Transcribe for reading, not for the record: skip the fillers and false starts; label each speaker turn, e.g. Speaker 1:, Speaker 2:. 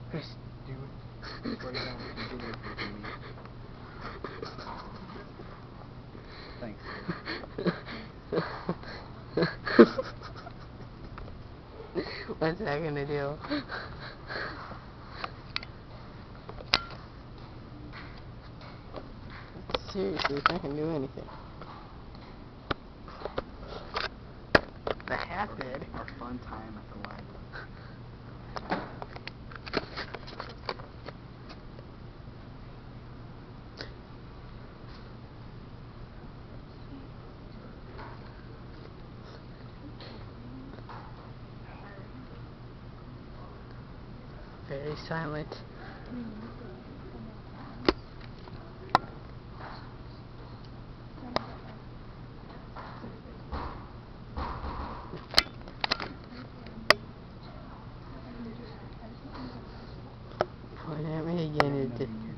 Speaker 1: Chris, do it. Swear to God, you do anything to me. Thanks,
Speaker 2: What's that gonna do? Seriously, it's not gonna do anything. The hat did.
Speaker 1: Our fun time at the library.
Speaker 2: Very silent. Point at me again.